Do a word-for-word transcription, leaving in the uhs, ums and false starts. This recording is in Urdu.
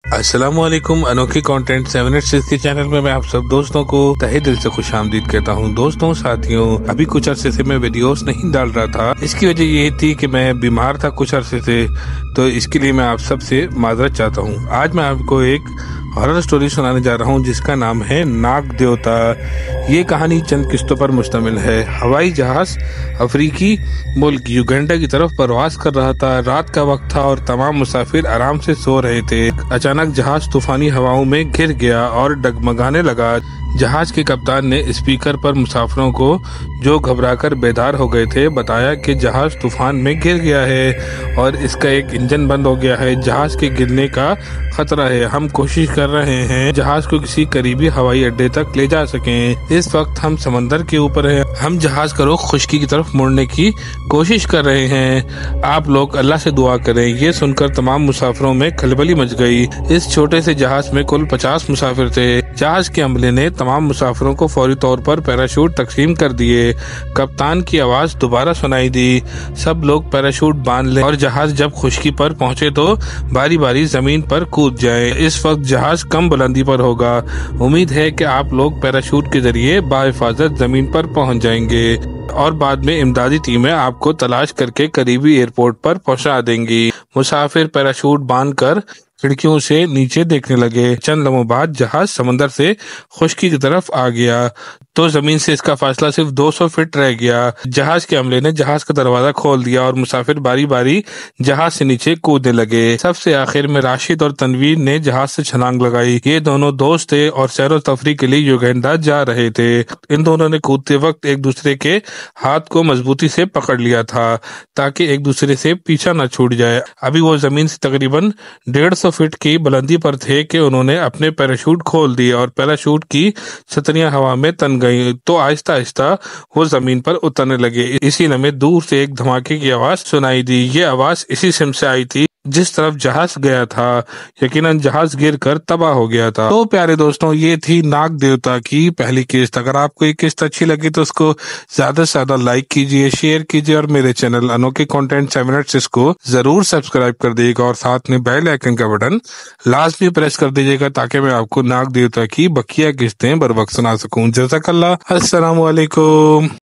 السلام علیکم، انوکھی کانٹینٹ سیون ایٹ سکس کے چینل میں میں آپ سب دوستوں کو تہہ دل سے خوش آمدید کہتا ہوں۔ دوستوں، ساتھیوں، ابھی کچھ عرصے سے میں ویڈیوز نہیں ڈال رہا تھا۔ اس کی وجہ یہ تھی کہ میں بیمار تھا کچھ عرصے سے، تو اس کے لیے میں آپ سب سے معذرت چاہتا ہوں۔ آج میں آپ کو ایک ہارر سٹوری سنانے جا رہا ہوں جس کا نام ہے ناگ دیوتا۔ یہ کہانی چند قسطوں پر مشتمل ہے۔ ہوائی جہاز افریقی ملک یوگینڈا کی طرف پرواز کر رہا تھا۔ رات کا وقت تھا اور تمام مسافر آرام سے سو رہے تھے۔ اچانک جہاز طوفانی ہواؤں میں گر گیا اور ڈگمگانے لگا۔ جہاز کے کپتان نے اسپیکر پر مسافروں کو، جو گھبرا کر بیدار ہو گئے تھے، بتایا کہ جہاز طوفان میں گر گیا ہے اور اس کا ایک انجن بند ہو گیا ہے۔ جہاز کے گرنے کا خطرہ ہے۔ ہم کوشش کر رہے ہیں جہاز کو کسی قریبی ہوائی اڈے تک لے جا سکیں۔ اس وقت ہم سمندر کے اوپر ہیں۔ ہم جہاز کا رخ خشکی کی طرف موڑنے کی کوشش کر رہے ہیں۔ آپ لوگ اللہ سے دعا کریں۔ یہ سن کر تمام مسافروں میں کھلبلی مچ گئی۔ اس چھوٹے سے جہاز میں کل پچاس مسافر تھے۔ جہاز کے عملے نے تمام مسافروں کو فوری طور پر پیراشوٹ تقسیم کر دیے۔ کپتان کی آواز دوبارہ سنائی دی، سب لوگ پیراشوٹ باندھ لیں اور جہاز جب خشکی پر پہنچے تو باری باری زمین پر کود جائیں۔ اس وقت جہاز کم بلندی پر ہوگا۔ امید ہے کہ آپ لوگ پیراشوٹ کے ذریعے بحفاظت زمین پر پہنچ جائیں گے اور بعد میں امدادی ٹیمیں آپ کو تلاش کر کے قریبی ایئرپورٹ پر پہنچا دیں گی۔ مسافر پیراشوٹ باندھ کر کھڑکیوں سے نیچے دیکھنے لگے۔ چند لمحوں بعد جہاز سمندر سے خشکی کی طرف آ گیا تو زمین سے اس کا فاصلہ صرف دو سو فٹ رہ گیا۔ جہاز کے عملے نے جہاز کا دروازہ کھول دیا اور مسافر باری باری جہاز سے نیچے کودنے لگے۔ سب سے آخر میں راشد اور تنویر نے جہاز سے چھلانگ لگائی۔ یہ دونوں دوست تھے اور سیر و تفریح کے لیے یوگینڈا جا رہے تھے۔ ان دونوں نے کودتے وقت ایک دوسرے کے ہاتھ کو مضبوطی سے پکڑ لیا تھا تاکہ ایک دوسرے سے پیچھا نہ چھوٹ جائے۔ ابھی وہ زمین سے تقریباً ڈیڑھ سو فٹ کی بلندی پر تھے کہ انہوں نے اپنے پیراشوٹ کھول دیے اور پیراشوٹ کی چھتریاں ہوا میں تن گئیں تو آہستہ آہستہ وہ زمین پر اترنے لگے۔ اسی لمحے دور سے ایک دھماکے کی آواز سنائی دی۔ یہ آواز اسی سمت سے آئی تھی جس طرف جہاز گیا تھا۔ یقیناً جہاز گر کر تباہ ہو گیا تھا۔ تو پیارے دوستوں، یہ تھی ناگ دیوتا کی پہلی قسط۔ اگر آپ کو یہ قسط اچھی لگی تو اس کو زیادہ سے زیادہ لائک کیجیے، شیئر کیجیے اور میرے چینل انوکھی کانٹینٹ سیون ایٹ سکس کو ضرور سبسکرائب کر دیجیے گا اور ساتھ میں بیل آئیکن کا بٹن لازمی پریس کر دیجیے گا تاکہ میں آپ کو ناگ دیوتا کی بقیہ قسطیں بر وقت سنا سکوں۔ جزاک اللہ۔ السلام علیکم۔